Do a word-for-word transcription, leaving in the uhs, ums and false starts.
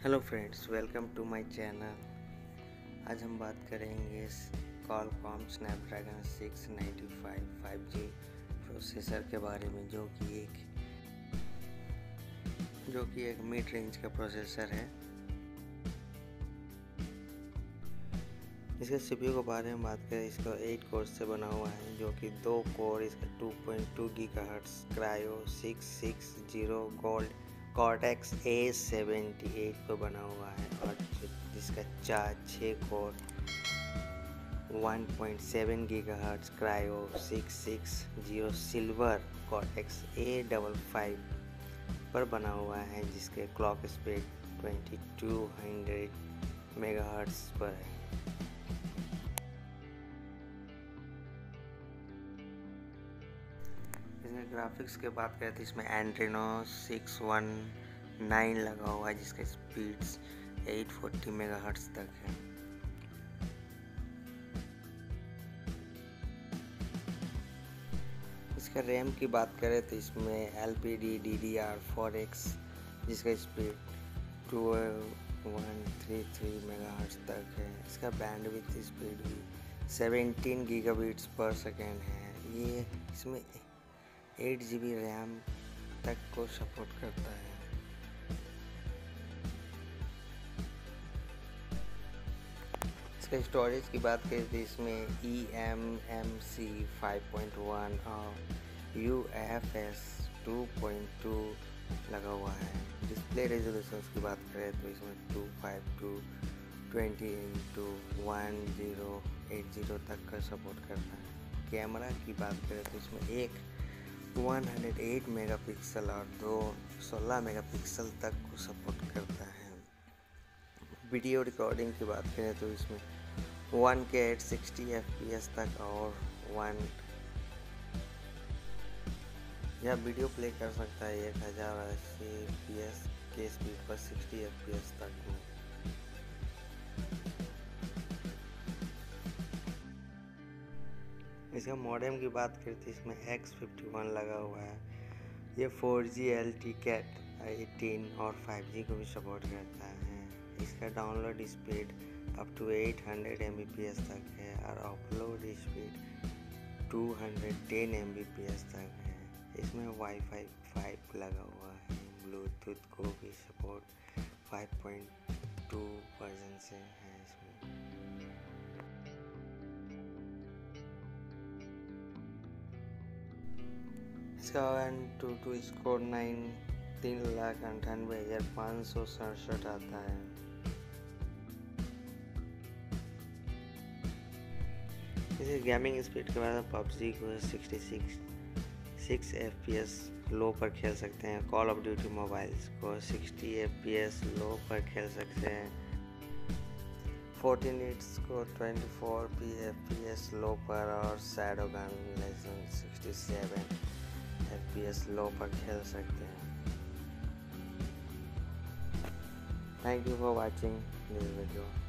Hello friends, welcome to my channel. आज हम बात करेंगे Qualcomm Snapdragon six ninety five five G processor के बारे में, जो कि एक जो कि एक मिड रेंज का प्रोसेसर है। इसके सीपीयू के बारे में बात करें, इसका एट कोर से बना हुआ है, जो कि दो कोर इसका two point two gigahertz Kryo six six zero gold Cortex A seventy eight पर बना हुआ है, और जिसका चार छः core one point seven gigahertz Kryo six six zero silver Cortex A double five पर बना हुआ है, जिसके clock speed twenty two hundred megahertz पर है। इसमें ग्राफिक्स की बात करें तो इसमें एंड्रेनो सिक्स वन नाइन लगा हुआ है, जिसका स्पीड्स एट फोर्टी मेगाहर्ट्ज़ तक है। इसका रैम की बात करें तो इसमें L P D D D R four X, जिसका speed two one three three megahertz तक है। इसका बैंडविड्थ स्पीड भी सेवेंटीन गीगाबिट्स पर सेकेंड है। ये इसमें एट जी बी रैम तक को सपोर्ट करता है। इसका स्टोरेज की बात करें तो इसमें E M M C five point one और U F S two point two लगा हुआ है। डिस्प्ले रेजोल्यूशन की बात करें तो इसमें two five two twenty into one zero eight zero तक का सपोर्ट करता है। कैमरा की बात करें तो इसमें एक वन हंड्रेड एट मेगापिक्सल और दो सोलह मेगापिक्सल तक को सपोर्ट करता है। वीडियो रिकॉर्डिंग की बात करें तो इसमें one K at sixty F P S तक और वन या वीडियो प्ले कर सकता है एक हज़ार अस्सी एफ पी एस के स्पीड पर सिक्सटी एफ पी एस तक में। इसका मॉडेम की बात करें तो इसमें एक्स फिफ्टी वन लगा हुआ है। ये four G L T cat eighteen और फाइव जी को भी सपोर्ट करता है। इसका download speed up to eight hundred M B P S तक है और upload speed two hundred ten M B P S तक है। इसमें वाईफाई फाइव लगा हुआ है। ब्लूटूथ को भी support five point two version से है इसमें। इसका AnTuTu score nine तीन लाख अंठानवे हज़ार पाँच सौ सड़सठ आता है। इसे गेमिंग स्पीड के बाद पबजी को sixty six six F P S low पर खेल सकते हैं। कॉल ऑफ ड्यूटी मोबाइल्स को sixty F P S low पर खेल सकते हैं। फोर्टीन इट्स को twenty four P F P S low पर और Shadowgun legend sixty seven F P S low पर खेल सकते हैं। Thank you for watching this video.